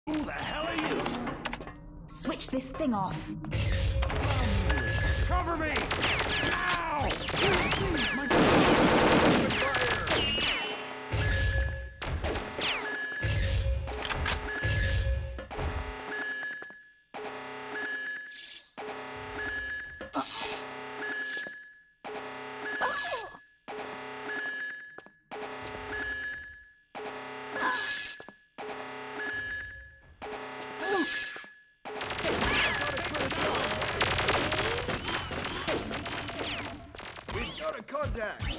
Who the hell are you? Switch this thing off. Cover me! Ow! We've got a contact!